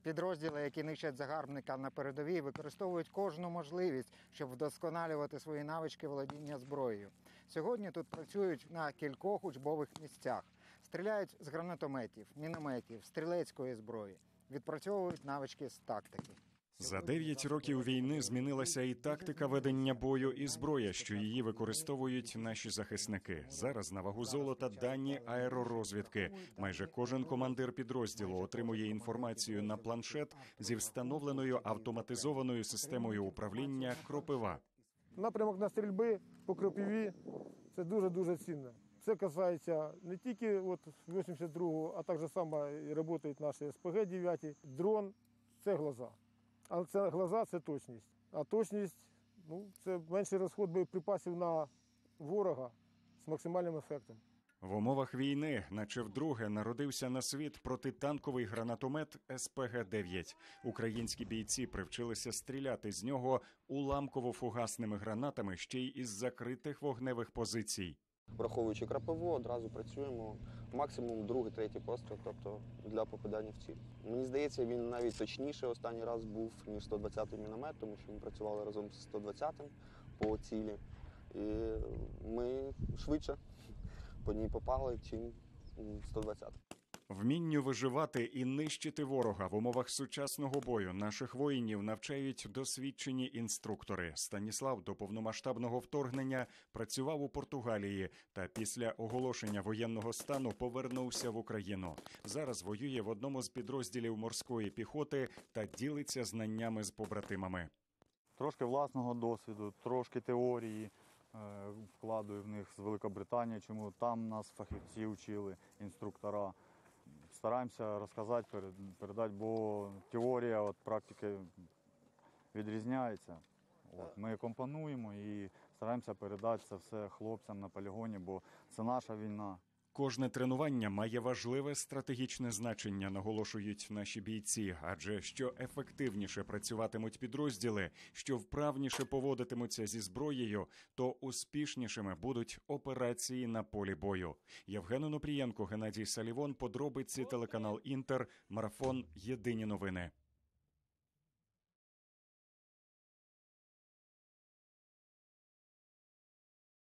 Підрозділи, які нищать загарбника на передовій, використовують кожну можливість, щоб вдосконалювати свої навички володіння зброєю. Сьогодні тут працюють на кількох учбових місцях. Стріляють з гранатометів, мінометів, стрілецької зброї. Відпрацьовують навички з тактики. За 9 років війни змінилася і тактика ведення бою, і зброя, що її використовують наші захисники. Зараз на вагу золота дані аеророзвідки. Майже кожен командир підрозділу отримує інформацію на планшет зі встановленою автоматизованою системою управління «Кропива». Напрямок на стрільби по Кропиві – це дуже-дуже цінно. Це касається не тільки 82-го, а так само і працюють наші СПГ-9. Дрон – це глаза. Але це глаза – це точність. А точність – це менший розход боєприпасів на ворога з максимальним ефектом. В умовах війни, наче вдруге, народився на світ протитанковий гранатомет СПГ-9. Українські бійці привчилися стріляти з нього уламково-фугасними гранатами ще й із закритих вогневих позицій. Враховуючи Кропиву, одразу працюємо максимум другий, третій постріл, тобто для попадання в ціль. Мені здається, він навіть точніше останній раз був, ніж 120-й міномет, тому що ми працювали разом з 120-м по цілі. І ми швидше по ній попали, чим 120-й. Вмінню виживати і нищити ворога в умовах сучасного бою наших воїнів навчають досвідчені інструктори. Станіслав до повномасштабного вторгнення працював у Португалії та після оголошення воєнного стану повернувся в Україну. Зараз воює в одному з підрозділів морської піхоти та ділиться знаннями з побратимами. Трошки власного досвіду, трошки теорії вкладую в них з Великобританії, чому там нас фахівці вчили, інструктора. Стараємося розказати, передати, бо теорія від практики відрізняється. Ми компонуємо і стараємося передати це все хлопцям на полігоні, бо це наша війна. Кожне тренування має важливе стратегічне значення, наголошують наші бійці, адже що ефективніше працюватимуть підрозділи, що вправніше поводитимуться зі зброєю, то успішнішими будуть операції на полі бою. Євген Онопрієнко, Геннадій Салівон, подробиці, телеканал «Інтер», марафон «Єдині новини».